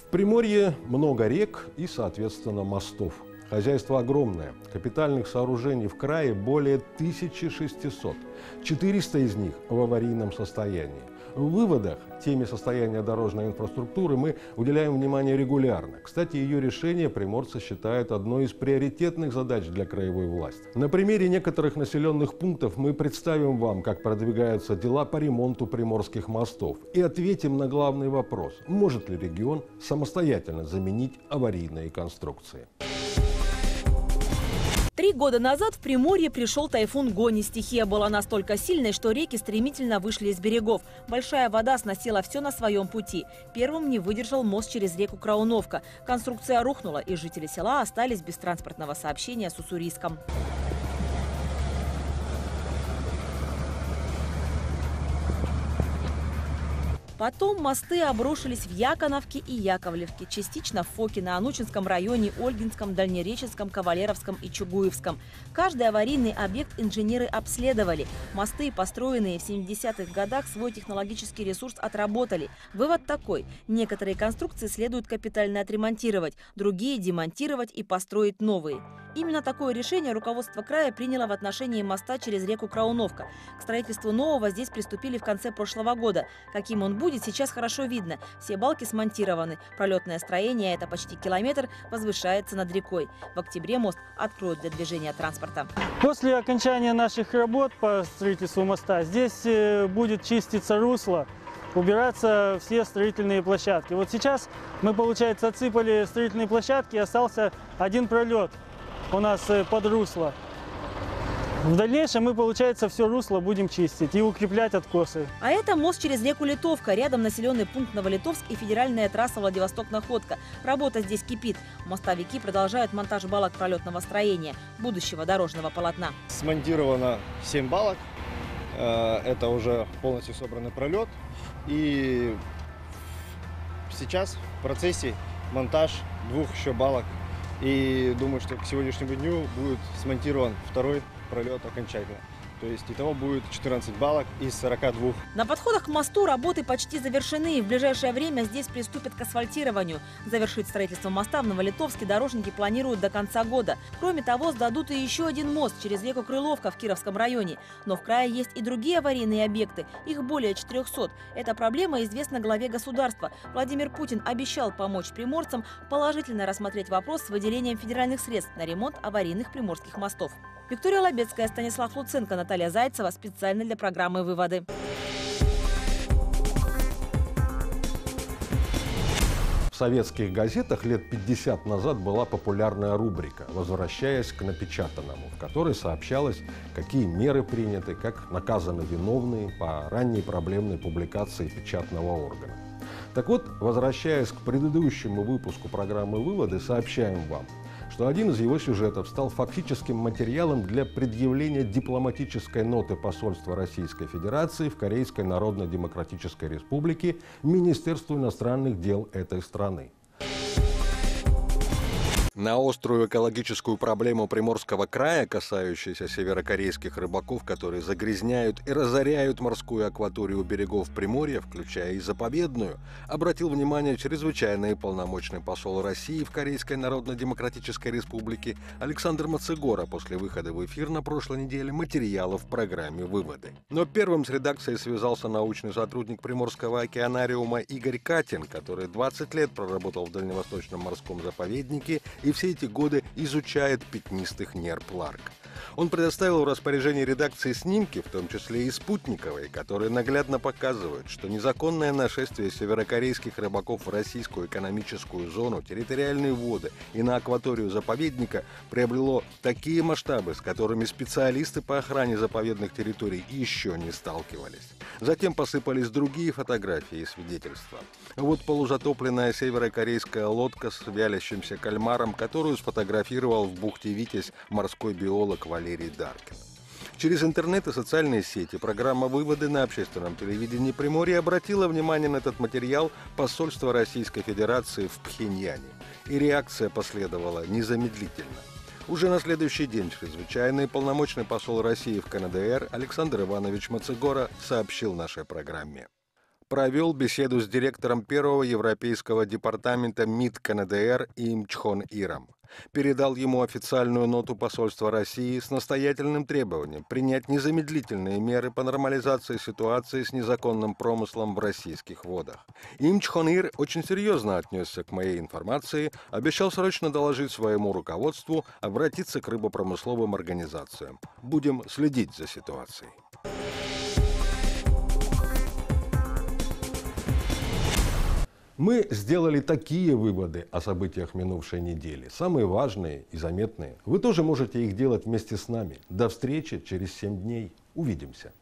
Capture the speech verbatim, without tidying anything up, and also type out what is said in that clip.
Приморье много рек и, соответственно, мостов. Хозяйство огромное. Капитальных сооружений в крае более тысячи шестисот. четыреста из них в аварийном состоянии. В выводах теме состояния дорожной инфраструктуры мы уделяем внимание регулярно. Кстати, ее решение приморцы считают одной из приоритетных задач для краевой власти. На примере некоторых населенных пунктов мы представим вам, как продвигаются дела по ремонту приморских мостов, и ответим на главный вопрос: может ли регион самостоятельно заменить аварийные конструкции. Три года назад в Приморье пришел тайфун Гони. Стихия была настолько сильной, что реки стремительно вышли из берегов. Большая вода сносила все на своем пути. Первым не выдержал мост через реку Крауновка. Конструкция рухнула, и жители села остались без транспортного сообщения с Уссурийском. Потом мосты обрушились в Яконовке и Яковлевке, частично в Фокино, Анучинском районе, Ольгинском, Дальнереченском, Кавалеровском и Чугуевском. Каждый аварийный объект инженеры обследовали. Мосты, построенные в семидесятых годах, свой технологический ресурс отработали. Вывод такой: некоторые конструкции следует капитально отремонтировать, другие демонтировать и построить новые. Именно такое решение руководство края приняло в отношении моста через реку Крауновка. К строительству нового здесь приступили в конце прошлого года. Каким он будет, сейчас хорошо видно. Все балки смонтированы. Пролетное строение, это почти километр, возвышается над рекой. В октябре мост откроют для движения транспорта. После окончания наших работ по строительству моста здесь будет чиститься русло, убираться все строительные площадки. Вот сейчас мы, получается, отсыпали строительные площадки, остался один пролет у нас под русло. В дальнейшем мы, получается, все русло будем чистить и укреплять откосы. А это мост через реку Литовка. Рядом населенный пункт Новолитовск и федеральная трасса Владивосток-Находка. Работа здесь кипит. Мостовики продолжают монтаж балок пролетного строения, будущего дорожного полотна. Смонтировано семь балок. Это уже полностью собранный пролет. И сейчас в процессе монтаж двух еще балок. И думаю, что к сегодняшнему дню будет смонтирован второй пролет окончательно. То есть итого будет четырнадцать балок из сорока двух. На подходах к мосту работы почти завершены. В ближайшее время здесь приступят к асфальтированию. Завершить строительство моста в Новолитовске дорожники планируют до конца года. Кроме того, сдадут и еще один мост через реку Крыловка в Кировском районе. Но в крае есть и другие аварийные объекты. Их более четырёхсот. Эта проблема известна главе государства. Владимир Путин обещал помочь приморцам положительно рассмотреть вопрос с выделением федеральных средств на ремонт аварийных приморских мостов. Виктория Лобецкая, Станислав Луценко, Наталья Зайцева. Специально для программы «Выводы». В советских газетах лет пятьдесят назад была популярная рубрика «Возвращаясь к напечатанному», в которой сообщалось, какие меры приняты, как наказаны виновные по ранней проблемной публикации печатного органа. Так вот, возвращаясь к предыдущему выпуску программы «Выводы», сообщаем вам, что один из его сюжетов стал фактическим материалом для предъявления дипломатической ноты посольства Российской Федерации в Корейской Народно-Демократической Республике Министерству иностранных дел этой страны. На острую экологическую проблему Приморского края, касающуюся северокорейских рыбаков, которые загрязняют и разоряют морскую акваторию берегов Приморья, включая и заповедную, обратил внимание чрезвычайный полномочный посол России в Корейской Народно-Демократической Республике Александр Мацегора после выхода в эфир на прошлой неделе материала в программе «Выводы». Но первым с редакцией связался научный сотрудник Приморского океанариума Игорь Катин, который двадцать лет проработал в Дальневосточном морском заповеднике и все эти годы изучает пятнистых нерп-ларк. Он предоставил в распоряжение редакции снимки, в том числе и спутниковые, которые наглядно показывают, что незаконное нашествие северокорейских рыбаков в российскую экономическую зону, территориальные воды и на акваторию заповедника приобрело такие масштабы, с которыми специалисты по охране заповедных территорий еще не сталкивались. Затем посыпались другие фотографии и свидетельства. Вот полузатопленная северокорейская лодка с вялящимся кальмаром, которую сфотографировал в бухте Витязь морской биолог Валерий Даркин. Через интернет и социальные сети программа «Выводы» на общественном телевидении Приморья обратила внимание на этот материал посольства Российской Федерации в Пхеньяне. И реакция последовала незамедлительно. Уже на следующий день чрезвычайный полномочный посол России в ка эн дэ эр Александр Иванович Мацегора сообщил нашей программе. провел беседу с директором первого европейского департамента МИД КНДР Им Чхон Иром. Передал ему официальную ноту посольства России с настоятельным требованием принять незамедлительные меры по нормализации ситуации с незаконным промыслом в российских водах. Им Чхон Ир очень серьезно отнесся к моей информации, обещал срочно доложить своему руководству, обратиться к рыбопромысловым организациям. Будем следить за ситуацией. Мы сделали такие выводы о событиях минувшей недели, самые важные и заметные. Вы тоже можете их делать вместе с нами. До встречи через семь дней. Увидимся.